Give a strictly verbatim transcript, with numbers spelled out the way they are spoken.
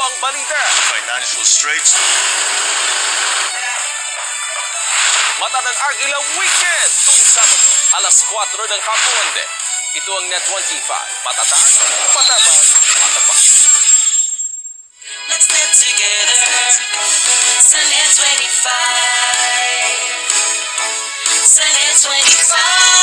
ang balita. Financial straits. Mata ng Aglia Weekend tuwing Sabado, alas kwatro ng hapon. Ito ang Net twenty-five. Matatag, matabang, matapak. Let's net together sa Net twenty-five. Sa Net twenty-five.